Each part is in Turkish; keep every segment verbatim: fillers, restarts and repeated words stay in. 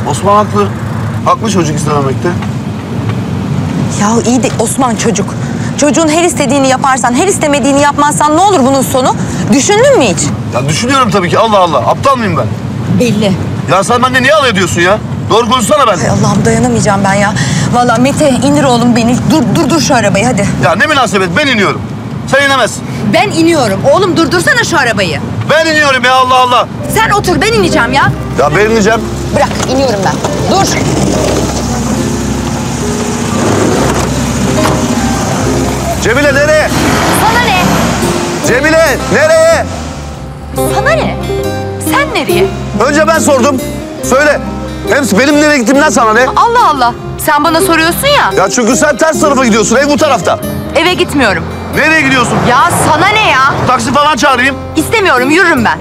Osman haklı. Haklı çocuk istememekte. Ya iyi de Osman çocuk. Çocuğun her istediğini yaparsan, her istemediğini yapmazsan ne olur bunun sonu? Düşündün mü hiç? Ya düşünüyorum tabii ki. Allah Allah. Aptal mıyım ben? Belli. Ya sen benden niye alay ediyorsun ya? Doğru konuşsana ben. Hay Allah'ım dayanamayacağım ben ya. Vallahi Mete indir oğlum beni. Dur dur dur şu arabayı hadi. Ya ne münasebet, ben iniyorum. Sen inemezsin. Ben iniyorum. Oğlum durdursana şu arabayı. Ben iniyorum ya, Allah Allah. Sen otur, ben ineceğim ya. Ya ben ineceğim. Bırak, iniyorum ben. Dur. Cemile nereye? Sana ne? Cemile nereye? Sana ne? Sen nereye? Önce ben sordum. Söyle. Hem benim nereye gittiğimden sana ne? Allah Allah. Sen bana soruyorsun ya. Ya çünkü sen ters tarafa gidiyorsun. Ev bu tarafta. Eve gitmiyorum. Nereye gidiyorsun? Ya sana ne ya? Taksi falan çağırayım. İstemiyorum, yürürüm ben.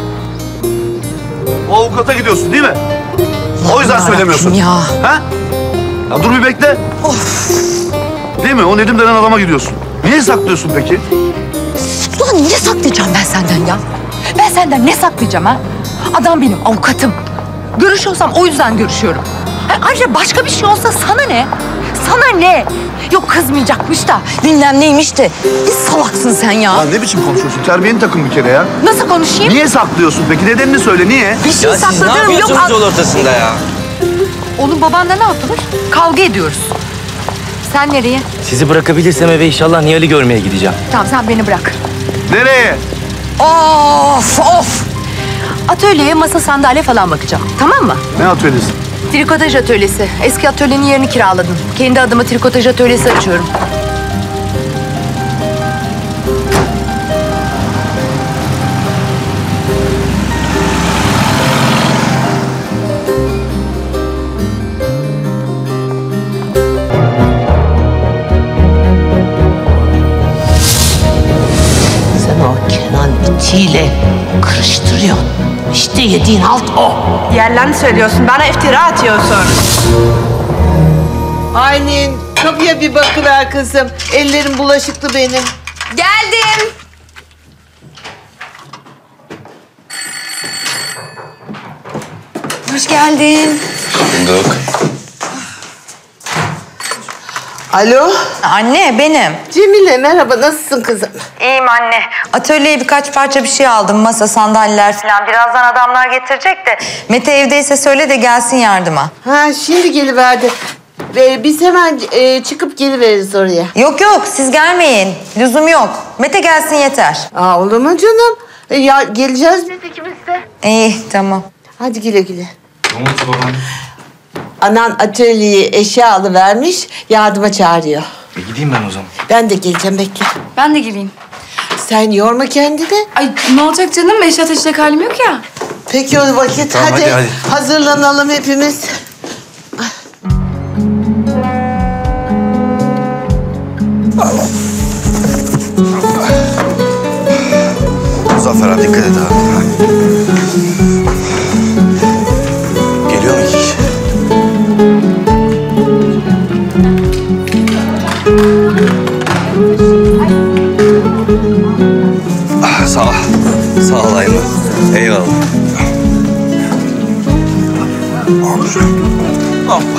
O avukata gidiyorsun değil mi? O yüzden Yarabbim söylemiyorsun. ya. Ha? Ya dur bir bekle. Of. Değil mi? O Nedim denen adama gidiyorsun. Niye saklıyorsun peki? Ulan ne saklayacağım ben senden ya? Ben senden ne saklayacağım ha? Adam benim avukatım. Görüşüyorsam o yüzden görüşüyorum. Ha, ayrıca başka bir şey olsa sana ne? Sana ne? Yok kızmayacakmış da bilmem neymiş de. Ne salaksın sen ya. Ya ne biçim konuşuyorsun? Terbiyeni takın bir kere ya. Nasıl konuşayım? Niye saklıyorsun peki? Nedenini söyle. Niye? Bir şey Ya siz ne sakladığım yok. yapıyorsunuz yol ortasında ya? Oğlum babanla ne yapılır? Kavga ediyoruz. Sen nereye? Sizi bırakabilirsem eve inşallah Nihal'i görmeye gideceğim. Tamam sen beni bırak. Nereye? Of of. Atölyeye masa sandalye falan bakacağım. Tamam mı? Ne atölyesi? Trikotaj atölyesi. Eski atölyenin yerini kiraladım. Kendi adıma trikotaj atölyesi açıyorum. Sen o Kenan itiyle kırıştırıyorsun. İşte yediğin halt o. Yerlerini söylüyorsun, bana iftira atıyorsun. Aylin, kapıya bir bakıver kızım. Ellerim bulaşıklı benim. Geldim. Hoş geldin. Bulduk. Alo, Anne benim. Cemile merhaba, nasılsın kızım? İyiyim anne. Atölyeye birkaç parça bir şey aldım. Masa, sandalyeler falan. Birazdan adamlar getirecek de. Mete evdeyse söyle de gelsin yardıma. Ha, şimdi geliverdi. Ee, biz hemen e, çıkıp geliveririz oraya. Yok yok siz gelmeyin. Lüzum yok. Mete gelsin yeter. Aa, olur mu canım? E, ya geleceğiz biz ikimiz de. İyi tamam. Hadi güle güle. Ne oldu babam? Anan atölyeye eşya alıvermiş, yardıma çağırıyor. E gideyim ben o zaman. Ben de geleceğim, bekle. Ben de geleyim. Sen yorma kendini. Ay ne olacak canım? Beş ateşle halim yok ya. Peki o vakit Tamam, hadi, hadi, hadi. hazırlanalım hepimiz. Muzaffer abi dikkat et abi. Geliyor mu iki kişi? Ah, sağ ol. Sağ ol Ayman. Eyvallah. Hoppa.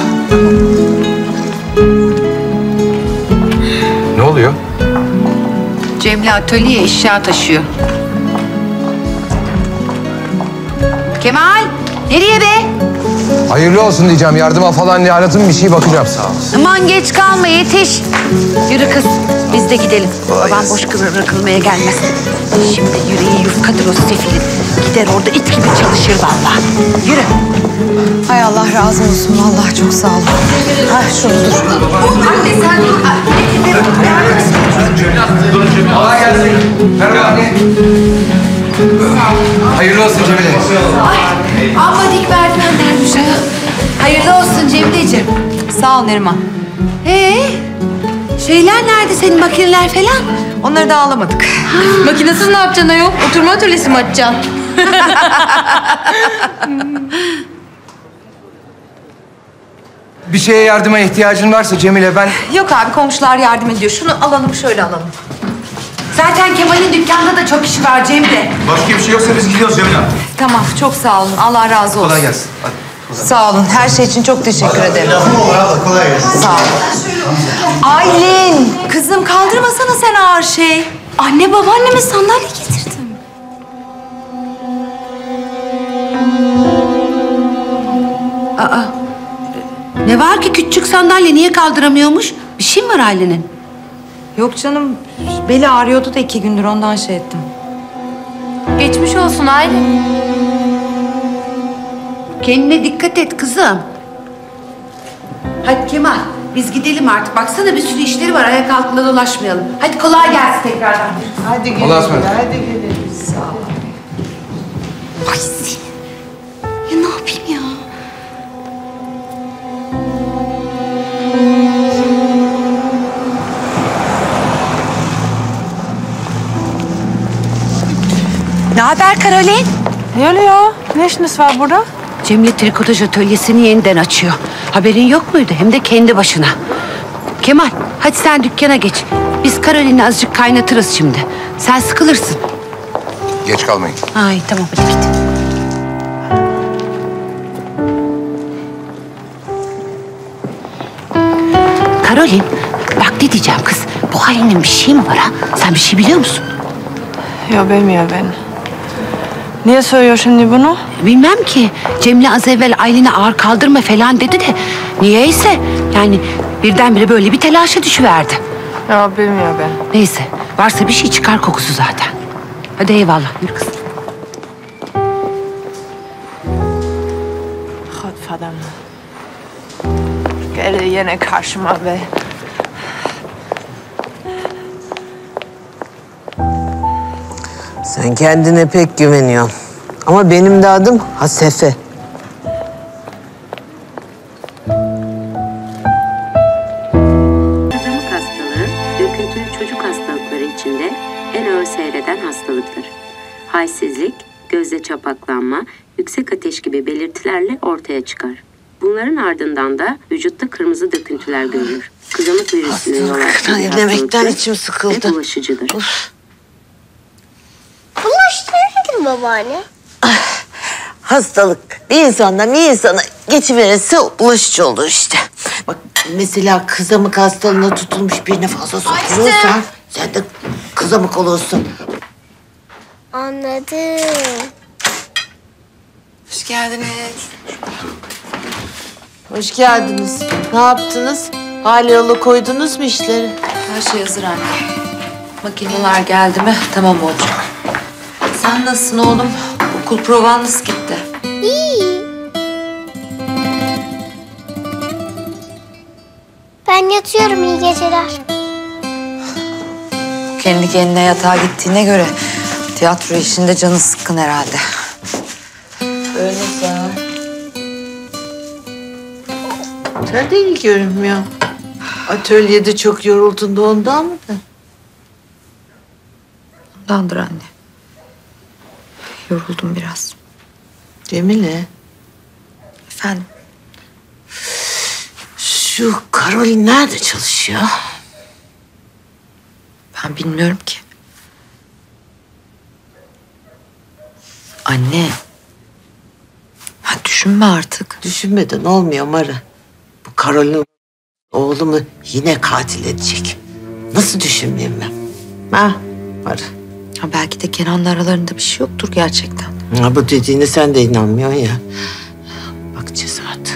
Ne oluyor? Cemile atölyeye eşya taşıyor. Kemal, nereye be? Hayırlı olsun diyeceğim. Yardıma falan Nihalat'ın bir şey bakacağım. Sağ ol. Aman geç kalma, yetiş. Yürü kız, biz de gidelim. Kolay Babam gelsin. boş kıvır bırakılmaya gelmez. Şimdi yüreği yufkadır o sefilin. Gider orada it gibi çalışır vallahi. Yürü. Hay Allah razı olsun. Vallahi çok sağ olun. Ha şunu dur. Anne sen dur. Kolay gelsin. Merhaba anne. Hayırlı olsun Cemile. Amma dik merdivenler düşün. Hayırlı olsun Cemile'ciğim. Sağ ol Neriman. Ee, şeyler nerede senin makineler falan? Onları da alamadık. Makinesiz ne yapacaksın ayol? Oturma atölyesi mi açacaksın? Bir şeye yardıma ihtiyacın varsa Cemile ben... Yok abi komşular yardım ediyor. Şunu alalım şöyle alalım. Zaten Kemal'in dükkanda da çok işi var Cemile. Başka bir şey yoksa biz gidiyoruz Cemile. Tamam çok sağ olun. Allah razı olsun. Kolay gelsin. Hadi. Sağ olun. Her şey için çok teşekkür ederim. Sağ olun. Aylin! Kızım kaldırmasana sen ağır şey. Anne babaanneme sandalye getirdim. Ne var ki küçük sandalye niye kaldıramıyormuş? Bir şey mi var ailenin? Yok canım. Beli ağrıyordu da iki gündür ondan şey ettim. Geçmiş olsun Aylin. Kendine dikkat et kızım. Hadi Kemal, biz gidelim artık. Baksana bir sürü işleri var, ayak altında dolaşmayalım. Hadi kolay gelsin tekrardan. Hadi güle Allah'a güle. ısmarladık. Hadi güle güle. Ay senin. Ya ne yapayım ya? Ne haber Karolin? Ne oluyor? Ne işiniz var burada? Cemile trikotaj atölyesini yeniden açıyor. Haberin yok muydu? Hem de kendi başına. Kemal, hadi sen dükkana geç. Biz Karolin'i azıcık kaynatırız şimdi. Sen sıkılırsın. Geç kalmayın. Ay tamam, hadi git. Karolin, bak ne diyeceğim kız. Bu halinin bir şey mi var ha? Sen bir şey biliyor musun? Ya bilmiyor ben. Niye söylüyor şimdi bunu? Bilmem ki. Cemile az evvel Aylin'e ağır kaldırma falan dedi de... Niyeyse yani birdenbire böyle bir telaşa düşüverdi. Ya bilmiyor ben. Neyse, varsa bir şey çıkar kokusu zaten. Hadi eyvallah, yürü kızım. Godverdamme. Geldi yine karşıma be. Sen kendine pek güveniyorsun. Ama benim de adım Hasefe. Kızamık hastalığı, döküntülü çocuk hastalıkları içinde en ağır seyreden hastalıktır. Halsizlik, gözde çapaklanma, yüksek ateş gibi belirtilerle ortaya çıkar. Bunların ardından da vücutta kırmızı döküntüler görülür. Kızamık virüsünün yol açtığı bir Dinlemekten hastalıktır içim ve sıkıldı. bulaşıcıdır. Bulaştırır babaanne. Hastalık bir insandan bir insana geçiverirse bulaşıcı olur işte. Bak mesela kızamık hastalığına tutulmuş birine fazla sokulursan sen de kızamık olursun. Anladım. Hoş geldiniz. Hoş geldiniz. Ne yaptınız? Hali yolu koydunuz mu işleri? Her şey hazır anne. Makineler geldi mi tamam olacak. Sen nasılsın oğlum? Okul provan nasıl gitti? İyi. Ben yatıyorum, iyi geceler. Kendi kendine yatağa gittiğine göre tiyatro işinde canı sıkkın herhalde. Öyle sen. Sen de iyi görünmüyor. Atölyede çok yoruldun da ondan mı da? Ondandır anne. Yoruldum biraz. Cemile, Efendim? şu Karolin nerede çalışıyor? Ben bilmiyorum ki. Anne. Ha, düşünme artık. Düşünmeden olmuyor Mara. Bu Karolin oğlumu yine katil edecek. Nasıl düşünmeyeyim ben? Ha Mara. Ha, belki de Kenan'la aralarında bir şey yoktur gerçekten. Ha, bu dediğine sen de inanmıyorsun ya. Bakacağız artık.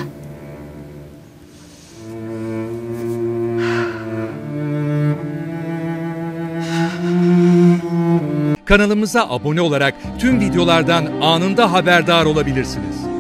Kanalımıza abone olarak tüm videolardan anında haberdar olabilirsiniz.